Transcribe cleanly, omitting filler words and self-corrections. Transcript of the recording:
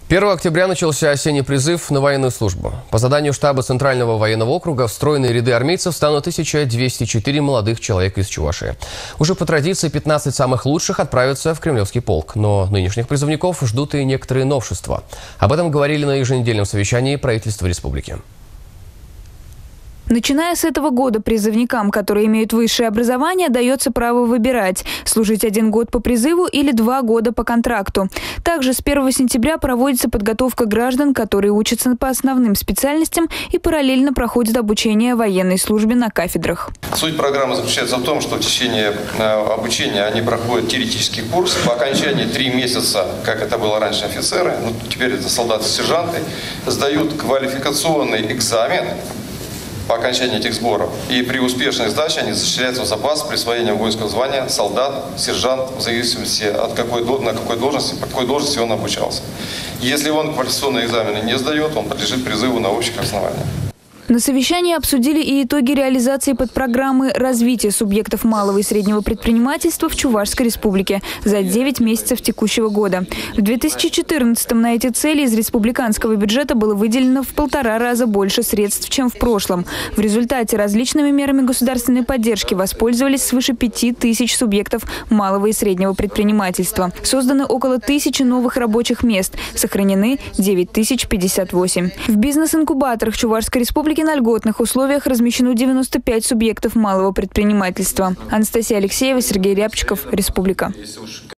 1 октября начался осенний призыв на военную службу. По заданию штаба Центрального военного округа в стройные ряды армейцев станут 1204 молодых человека из Чувашии. Уже по традиции 15 самых лучших отправятся в Кремлевский полк. Но нынешних призывников ждут и некоторые новшества. Об этом говорили на еженедельном совещании правительства республики. Начиная с этого года призывникам, которые имеют высшее образование, дается право выбирать – служить 1 год по призыву или 2 года по контракту. Также с 1 сентября проводится подготовка граждан, которые учатся по основным специальностям и параллельно проходят обучение военной службе на кафедрах. Суть программы заключается в том, что в течение обучения они проходят теоретический курс. По окончании 3 месяца, как это было раньше офицеры, теперь это солдаты-сержанты, сдают квалификационный экзамен по окончании этих сборов. И при успешной сдаче они зачисляются в запас с присвоением воинского звания солдат, сержант, в зависимости от на какой должности, по какой должности он обучался. Если он квалификационные экзамены не сдает, он подлежит призыву на общих основаниях. На совещании обсудили и итоги реализации подпрограммы развития субъектов малого и среднего предпринимательства в Чувашской республике за 9 месяцев текущего года. В 2014-м на эти цели из республиканского бюджета было выделено в 1,5 раза больше средств, чем в прошлом. В результате различными мерами государственной поддержки воспользовались свыше 5000 субъектов малого и среднего предпринимательства. Созданы около 1000 новых рабочих мест, сохранены 9058. В бизнес-инкубаторах Чувашской республики на льготных условиях размещено 95 субъектов малого предпринимательства. Анастасия Алексеева, Сергей Рябчиков, Республика.